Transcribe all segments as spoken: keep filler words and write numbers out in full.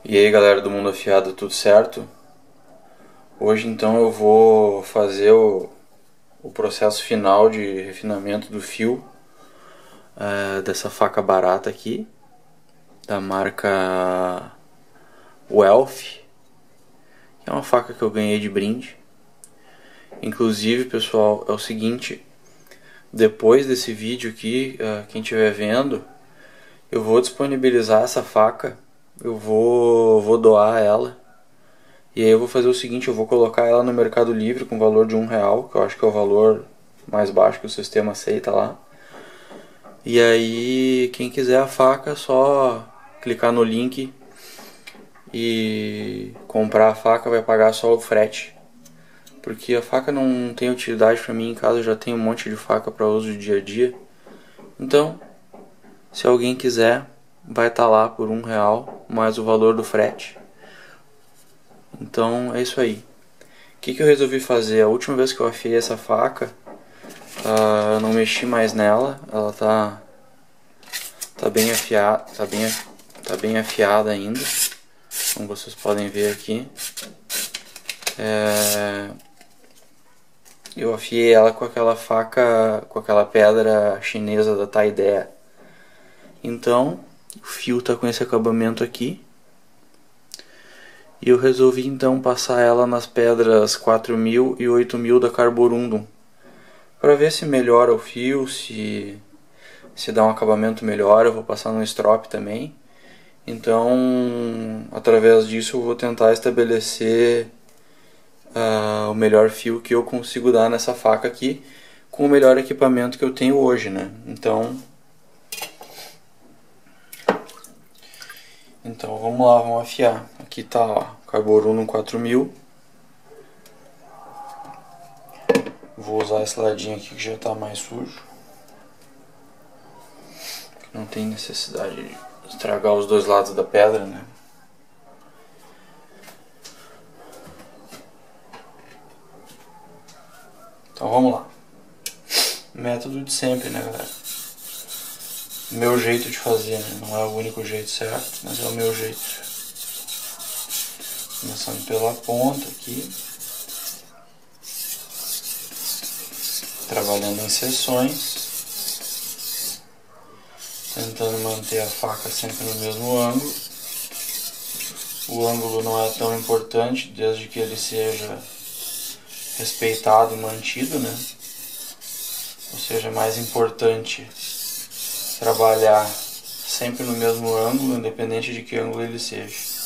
E aí galera do Mundo Afiado, tudo certo? Hoje então eu vou fazer o, o processo final de refinamento do fio é, dessa faca barata aqui, da marca Welf, que é uma faca que eu ganhei de brinde. Inclusive, pessoal, é o seguinte, depois desse vídeo aqui, uh, quem estiver vendo, eu vou disponibilizar essa faca, eu vou, vou doar ela. E aí eu vou fazer o seguinte, eu vou colocar ela no Mercado Livre com valor de um real, que eu acho que é o valor mais baixo que o sistema aceita lá. E aí quem quiser a faca é só clicar no link e comprar a faca, vai pagar só o frete. Porque a faca não tem utilidade para mim em casa, eu já tenho um monte de faca para uso de dia a dia. Então, se alguém quiser, vai estar lá por um real, mais o valor do frete. Então é isso aí. O que, que eu resolvi fazer? A última vez que eu afiei essa faca, uh, eu não mexi mais nela. Ela tá, tá bem afiada, tá bem, tá bem afiada ainda, como vocês podem ver aqui. É, eu afiei ela com aquela faca, com aquela pedra chinesa da Taidea. Então o fio tá com esse acabamento aqui. E eu resolvi então passar ela nas pedras quatro mil e oito mil da Carborundum, para ver se melhora o fio, se, se dá um acabamento melhor. Eu vou passar no strop também. Então, através disso eu vou tentar estabelecer uh, o melhor fio que eu consigo dar nessa faca aqui, com o melhor equipamento que eu tenho hoje, né? Então, então vamos lá, vamos afiar. Aqui tá, ó, Carborundum quatro mil. Vou usar esse ladinho aqui que já está mais sujo. Não tem necessidade de estragar os dois lados da pedra, né? Então vamos lá. Método de sempre, né, galera? Meu jeito de fazer, né? Não é o único jeito certo, mas é o meu jeito. Começando pela ponta aqui. Trabalhando em seções, tentando manter a faca sempre no mesmo ângulo. O ângulo não é tão importante, desde que ele seja respeitado e mantido, né? Ou seja, é mais importante trabalhar sempre no mesmo ângulo, independente de que ângulo ele seja.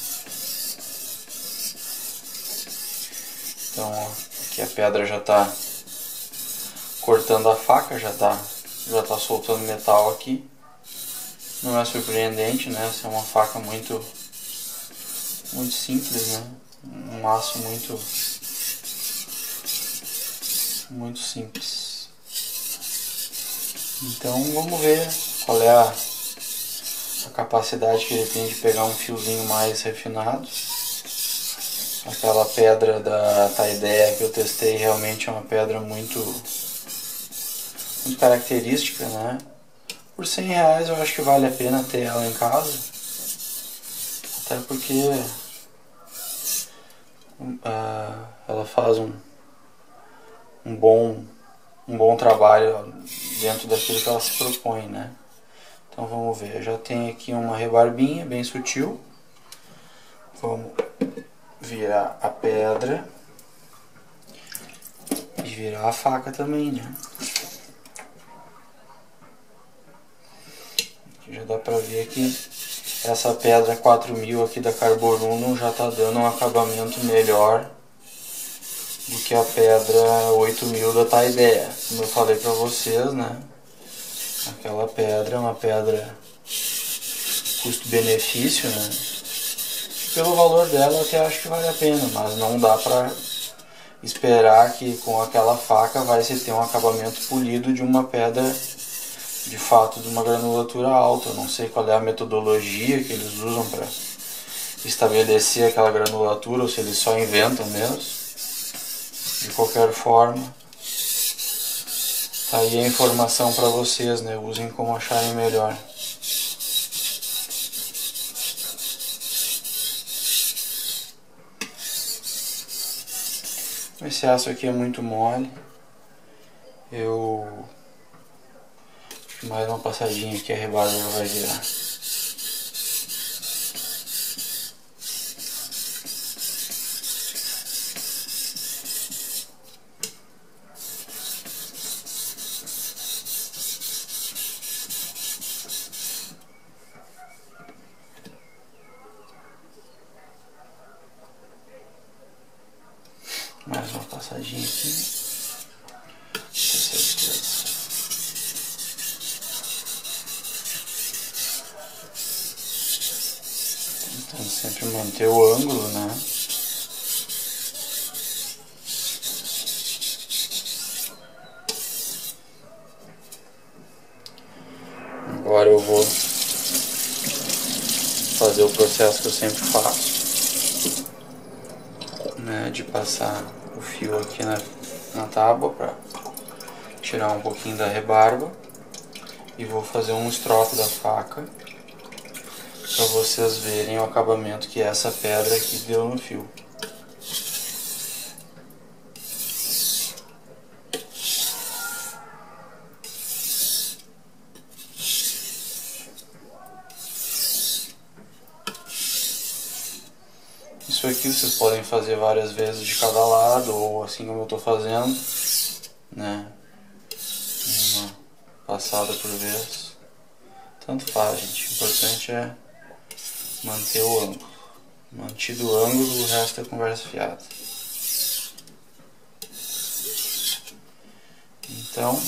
Então, ó, aqui a pedra já está cortando a faca, já está já tá soltando metal aqui. Não é surpreendente, né? Essa é uma faca muito, muito simples, né? Um aço muito, muito simples. Então vamos ver qual é a, a capacidade que ele tem de pegar um fiozinho mais refinado. Aquela pedra da Taidea que eu testei realmente é uma pedra muito, muito característica, né? Por cem reais eu acho que vale a pena ter ela em casa. Até porque uh, ela faz um, um, bom, um bom trabalho dentro daquilo que ela se propõe, né? Então vamos ver. Eu já tenho aqui uma rebarbinha bem sutil. Vamos virar a pedra e virar a faca também, né? Aqui já dá pra ver que essa pedra quatro mil aqui da Carborundum já tá dando um acabamento melhor do que a pedra oito mil da Taidea. Como eu falei pra vocês, né? Aquela pedra é uma pedra custo-benefício, né? Pelo valor dela eu até acho que vale a pena, mas não dá pra esperar que com aquela faca vai se ter um acabamento polido de uma pedra de fato de uma granulatura alta. Eu não sei qual é a metodologia que eles usam para estabelecer aquela granulatura, ou se eles só inventam mesmo. De qualquer forma, tá aí a informação para vocês, né? Usem como acharem melhor. Esse aço aqui é muito mole. Eu... mais uma passadinha aqui, a rebarba já vai virar. Mais uma passadinha aqui. Tentando sempre manter o ângulo, né? Agora eu vou fazer o processo que eu sempre faço, né, de passar o fio aqui na, na tábua para tirar um pouquinho da rebarba, e vou fazer um estrofe da faca para vocês verem o acabamento que essa pedra aqui deu no fio. Isso aqui vocês podem fazer várias vezes de cada lado, ou assim como eu estou fazendo, né? Uma passada por vez. Tanto faz, gente. O importante é manter o ângulo. Mantido o ângulo, o resto é conversa fiada. Então,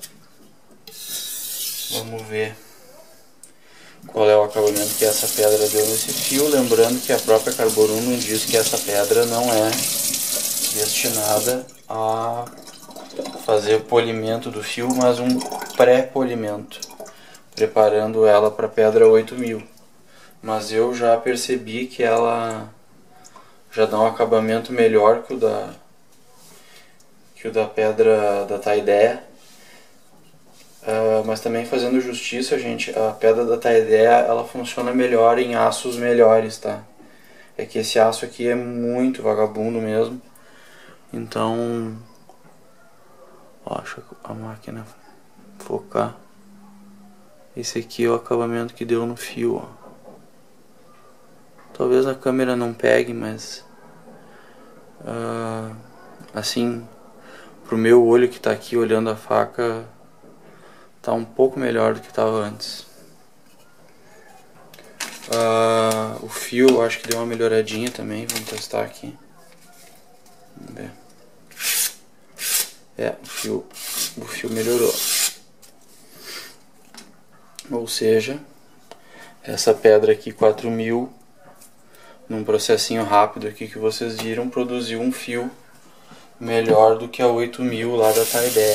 vamos ver qual é o acabamento que essa pedra deu nesse fio. Lembrando que a própria Carborun nos diz que essa pedra não é destinada a fazer polimento do fio, mas um pré-polimento, preparando ela para a pedra oito mil. Mas eu já percebi que ela já dá um acabamento melhor que o da, que o da pedra da Taideia. Uh, mas também fazendo justiça, gente, a pedra da Taideia ela funciona melhor em aços melhores, tá? É que esse aço aqui é muito vagabundo mesmo. Então, ó, deixa a máquina focar. Esse aqui é o acabamento que deu no fio, ó. Talvez a câmera não pegue, mas uh, assim, pro meu olho que tá aqui olhando a faca, tá um pouco melhor do que estava antes. Uh, o fio eu acho que deu uma melhoradinha também. Vamos testar aqui. Vamos ver. É, o fio, o fio melhorou. Ou seja, essa pedra aqui quatro mil, num processinho rápido aqui que vocês viram, produziu um fio melhor do que a oito mil lá da Taideia.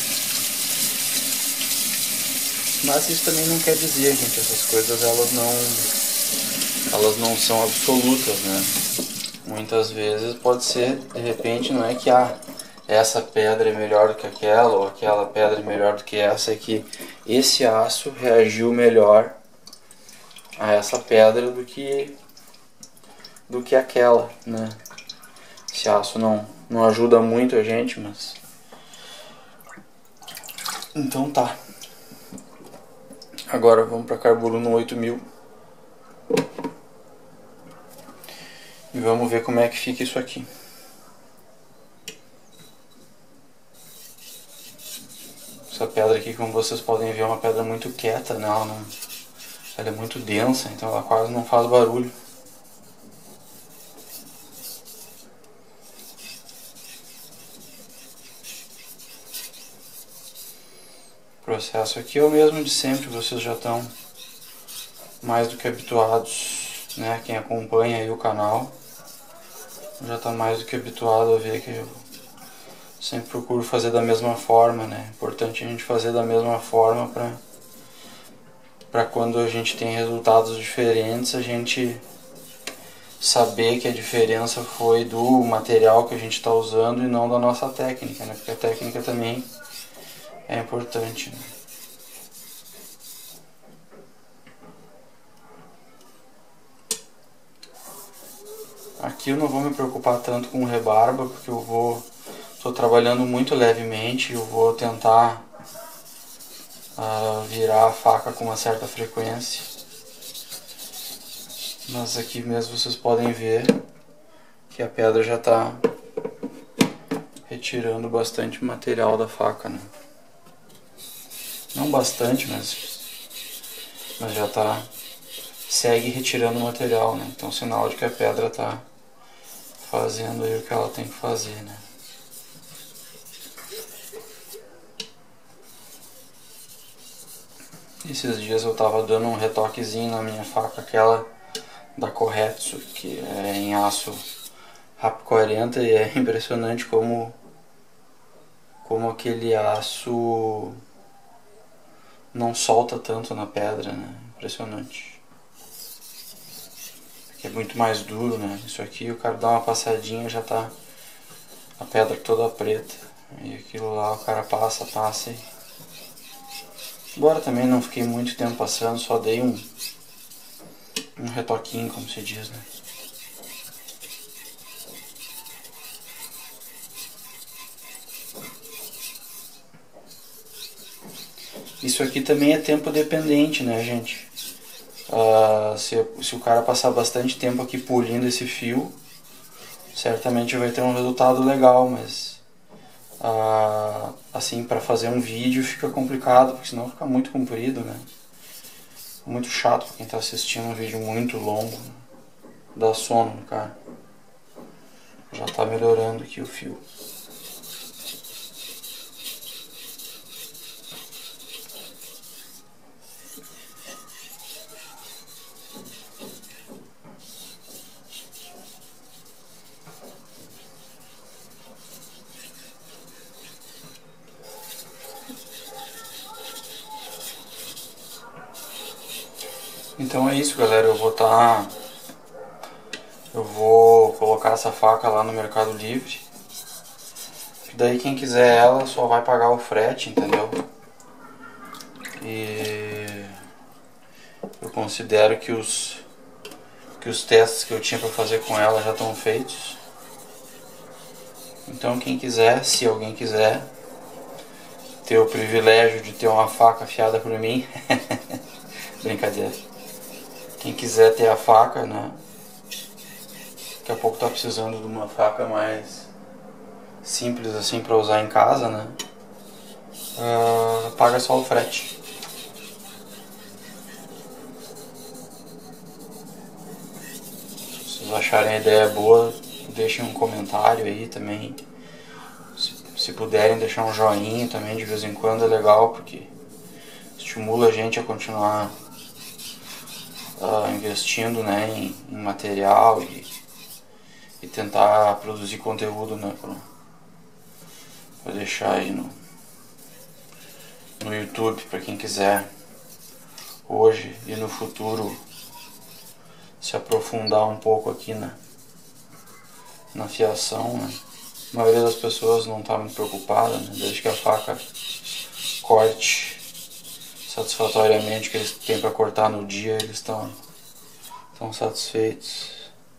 Mas isso também não quer dizer, gente, essas coisas elas não, elas não são absolutas, né? Muitas vezes pode ser, de repente, não é que ah, essa pedra é melhor do que aquela, ou aquela pedra é melhor do que essa, é que esse aço reagiu melhor a essa pedra do que, do que aquela, né? Esse aço não, não ajuda muito a gente, mas... Então tá. Agora vamos para Carborun no oito mil. E vamos ver como é que fica isso aqui. Essa pedra aqui, como vocês podem ver, é uma pedra muito quieta, né? Ela, não, ela é muito densa, então ela quase não faz barulho. O processo aqui é o mesmo de sempre, vocês já estão mais do que habituados, né? Quem acompanha aí o canal já está mais do que habituado a ver que eu sempre procuro fazer da mesma forma, né? É importante a gente fazer da mesma forma para para quando a gente tem resultados diferentes, a gente saber que a diferença foi do material que a gente está usando e não da nossa técnica, né? Porque a técnica também é importante, né? Aqui eu não vou me preocupar tanto com rebarba, porque eu vou... Estou trabalhando muito levemente, eu vou tentar uh, virar a faca com uma certa frequência. Mas aqui mesmo vocês podem ver que a pedra já está retirando bastante material da faca, né? Não bastante, mas, mas já está... segue retirando o material, né? Então sinal de que a pedra está fazendo aí o que ela tem que fazer, né? Esses dias eu tava dando um retoquezinho na minha faca, aquela da Corretsu, que é em aço RAP quarenta, e é impressionante como, como aquele aço não solta tanto na pedra, né? Impressionante. Porque é muito mais duro, né? Isso aqui o cara dá uma passadinha, já tá a pedra toda preta. E aquilo lá o cara passa, passa e... Embora também não fiquei muito tempo passando, só dei um, um retoquinho, como se diz, né? Isso aqui também é tempo dependente, né, gente? Uh, se, se o cara passar bastante tempo aqui polindo esse fio, certamente vai ter um resultado legal, mas uh, assim, para fazer um vídeo fica complicado, porque senão fica muito comprido, né? Muito chato pra quem tá assistindo um vídeo muito longo, né? Dá sono no cara. Já tá melhorando aqui o fio. Então é isso, galera, eu vou tá eu vou colocar essa faca lá no Mercado Livre. Daí quem quiser ela só vai pagar o frete, entendeu? E eu considero que os que os testes que eu tinha para fazer com ela já estão feitos. Então quem quiser, se alguém quiser ter o privilégio de ter uma faca afiada por mim, brincadeira. Quem quiser ter a faca, né? Daqui a pouco tá precisando de uma faca mais simples assim para usar em casa, né? Uh, paga só o frete. Se vocês acharem a ideia boa, deixem um comentário aí também. Se, se puderem deixar um joinha também de vez em quando é legal, porque estimula a gente a continuar uh, investindo, né, em, em material e, e tentar produzir conteúdo, né, pra, pra deixar aí no, no YouTube para quem quiser hoje e no futuro se aprofundar um pouco aqui na, na fiação, né? A maioria das pessoas não está muito preocupada, né? Desde que a faca corte satisfatoriamente o que eles têm para cortar no dia, eles estão estão satisfeitos.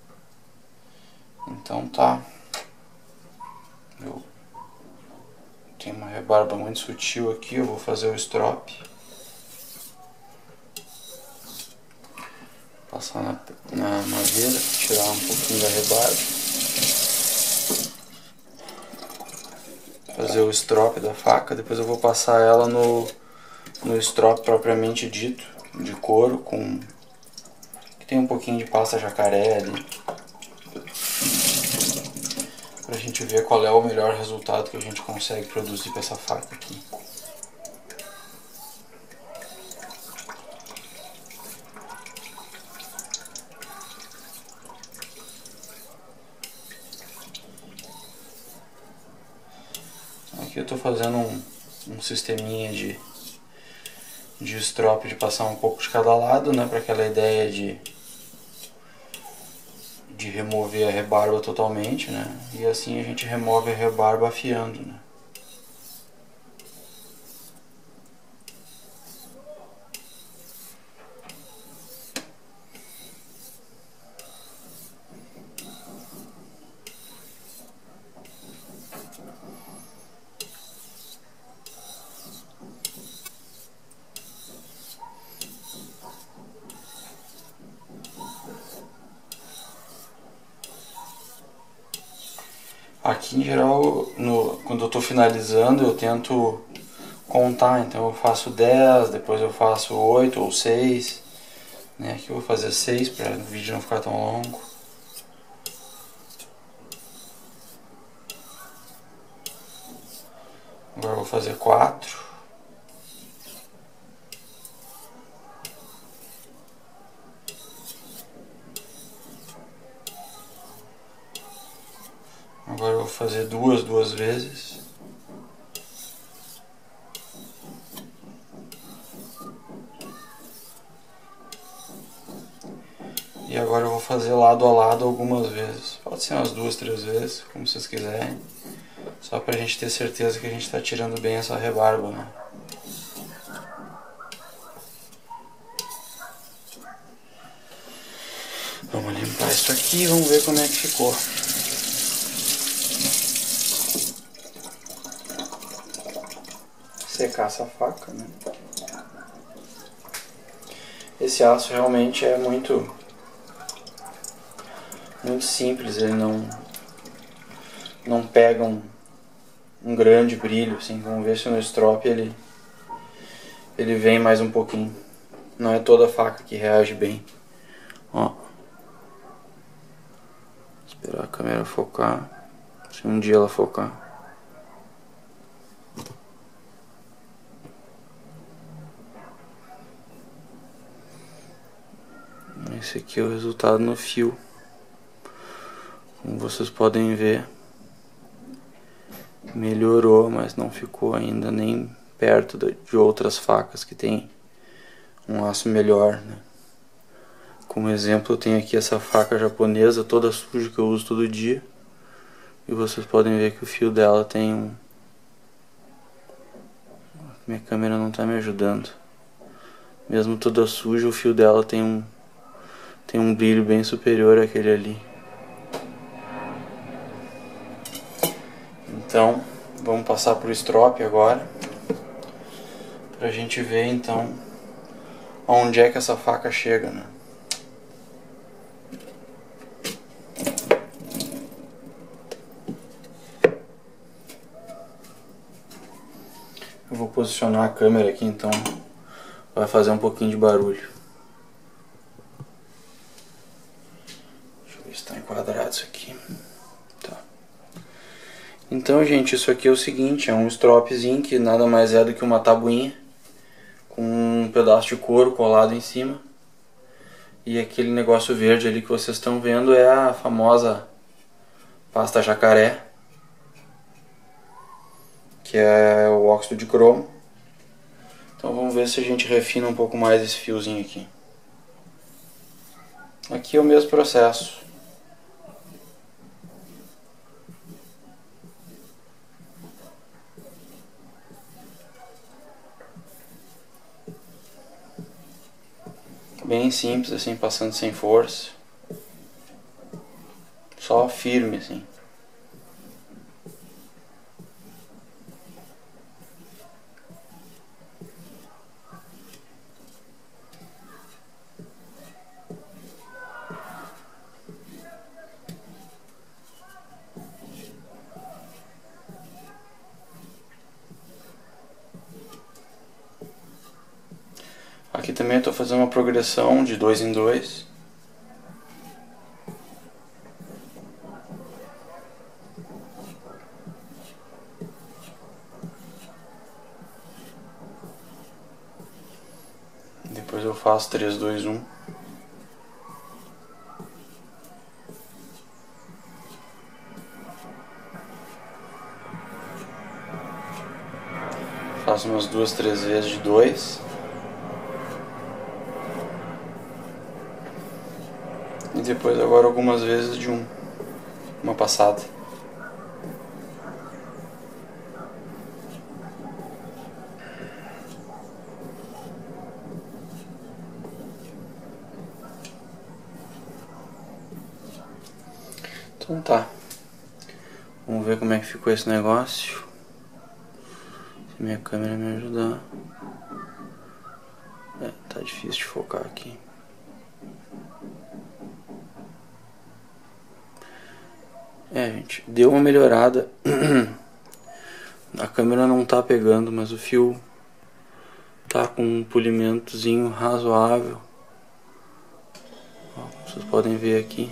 Então tá. Eu tenho uma rebarba muito sutil aqui, eu vou fazer o strop. Passar na, na madeira, tirar um pouquinho da rebarba. Fazer o strop da faca, depois eu vou passar ela no, no strop propriamente dito, de couro, com que tem um pouquinho de pasta jacaré ali, pra gente ver qual é o melhor resultado que a gente consegue produzir com essa faca aqui. Aqui eu estou fazendo um, um sisteminha de, de strop, de passar um pouco de cada lado, né, para aquela ideia de, de remover a rebarba totalmente, né, e assim a gente remove a rebarba afiando, né. Aqui em geral, no, quando eu estou finalizando, eu tento contar, então eu faço dez, depois eu faço oito ou seis, né? Aqui eu vou fazer seis para o vídeo não ficar tão longo. Agora eu vou fazer quatro. Agora eu vou fazer duas, duas vezes. E agora eu vou fazer lado a lado algumas vezes. Pode ser umas duas, três vezes, como vocês quiserem. Só pra gente ter certeza que a gente tá tirando bem essa rebarba, né? Vamos limpar isso aqui e vamos ver como é que ficou. Secar essa faca, né? Esse aço realmente é muito muito simples, ele não não pega um, um grande brilho, assim. Vamos ver se no strop ele ele vem mais um pouquinho. Não é toda faca que reage bem. Ó. Esperar a câmera focar. Se um dia ela focar. Esse aqui é o resultado no fio. Como vocês podem ver, melhorou, mas não ficou ainda nem perto de outras facas que tem um aço melhor, né? Como exemplo, eu tenho aqui essa faca japonesa toda suja que eu uso todo dia. E vocês podem ver que o fio dela tem um... Minha câmera não está me ajudando. Mesmo toda suja, o fio dela tem um tem um brilho bem superior àquele ali. Então, vamos passar para o strop agora, pra gente ver então onde é que essa faca chega, né? Eu vou posicionar a câmera aqui, então vai fazer um pouquinho de barulho. Deixa eu ver se está enquadrado isso aqui. Tá. Então, gente, isso aqui é o seguinte, é um stropzinho que nada mais é do que uma tabuinha com um pedaço de couro colado em cima. E aquele negócio verde ali que vocês estão vendo é a famosa pasta jacaré, que é o óxido de cromo. Então vamos ver se a gente refina um pouco mais esse fiozinho aqui. Aqui é o mesmo processo. Bem simples assim, passando sem força. Só firme assim. Aqui também eu estou fazendo uma progressão de dois em dois. Depois eu faço três, dois, um. Faço umas duas, três vezes de dois. E depois agora algumas vezes de um. Uma passada. Então tá. Vamos ver como é que ficou esse negócio. Se minha câmera me ajudar. É, tá difícil de focar aqui. É, gente, deu uma melhorada. A câmera não tá pegando, mas o fio tá com um polimentozinho razoável. Ó, vocês podem ver aqui.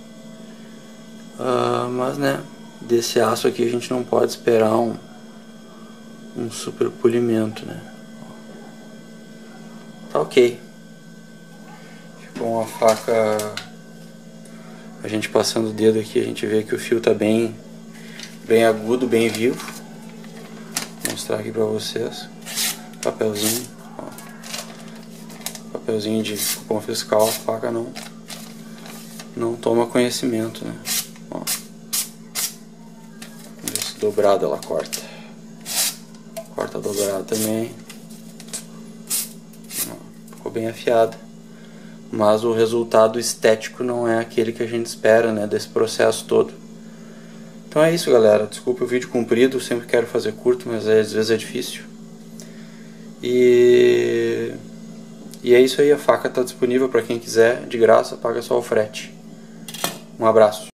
Uh, mas né, desse aço aqui a gente não pode esperar um, um super polimento, né? Tá ok. Ficou uma faca. A gente passando o dedo aqui, a gente vê que o fio tá bem, bem agudo, bem vivo. Vou mostrar aqui pra vocês. Papelzinho, ó. Papelzinho de cupom fiscal, a faca não, não toma conhecimento, né? Ó. Vamos ver se dobrado ela corta. Corta dobrado também. Ó, ficou bem afiada. Mas o resultado estético não é aquele que a gente espera, né, desse processo todo. Então é isso, galera. Desculpa o vídeo comprido, sempre quero fazer curto, mas às vezes é difícil. E, e é isso aí, a faca está disponível para quem quiser, de graça, paga só o frete. Um abraço.